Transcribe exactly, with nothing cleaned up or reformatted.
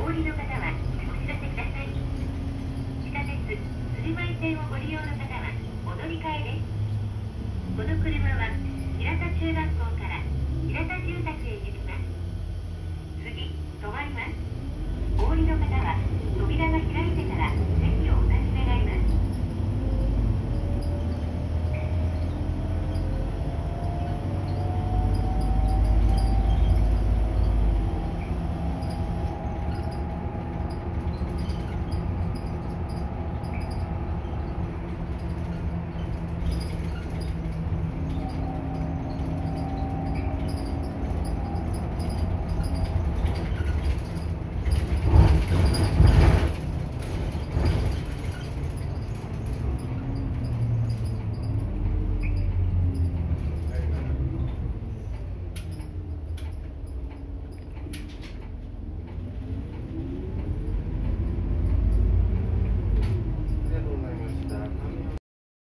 降りの方はお知らせください。地下鉄鶴舞線をご利用の方はお乗り換えです。この車は平田中学